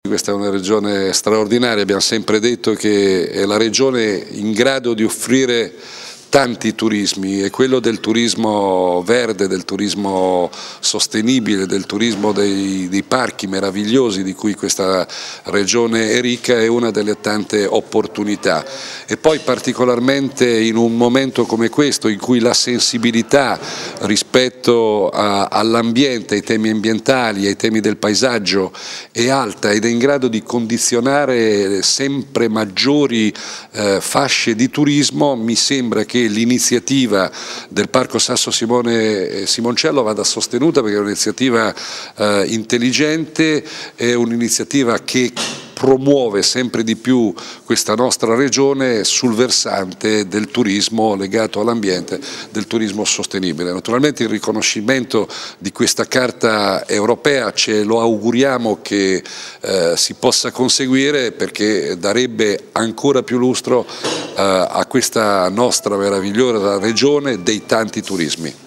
Questa è una regione straordinaria, abbiamo sempre detto che è la regione in grado di offrire tanti turismi, e quello del turismo verde, del turismo sostenibile, del turismo dei parchi meravigliosi di cui questa regione è ricca, è una delle tante opportunità. E poi particolarmente in un momento come questo, in cui la sensibilità rispetto all'ambiente, ai temi ambientali, ai temi del paesaggio è alta ed è in grado di condizionare sempre maggiori fasce di turismo, mi sembra che l'iniziativa del Parco Sasso Simoncello vada sostenuta, perché è un'iniziativa intelligente, è un'iniziativa che promuove sempre di più questa nostra regione sul versante del turismo legato all'ambiente, del turismo sostenibile. Naturalmente il riconoscimento di questa carta europea ce lo auguriamo che si possa conseguire, perché darebbe ancora più lustro a questa nostra meravigliosa regione dei tanti turismi.